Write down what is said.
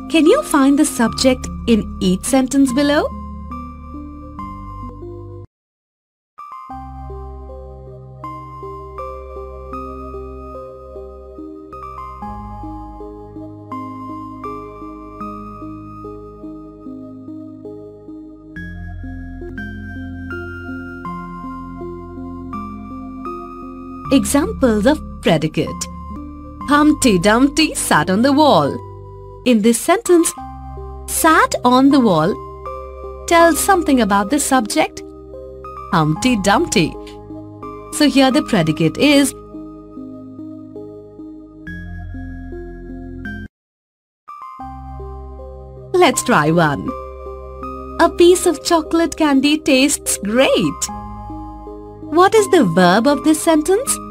Can you find the subject in each sentence below? Examples of predicate. Humpty Dumpty sat on the wall. In this sentence, sat on the wall tells something about the subject, Humpty Dumpty. So here the predicate is Let's try one. A piece of chocolate candy tastes great. What is the verb of this sentence?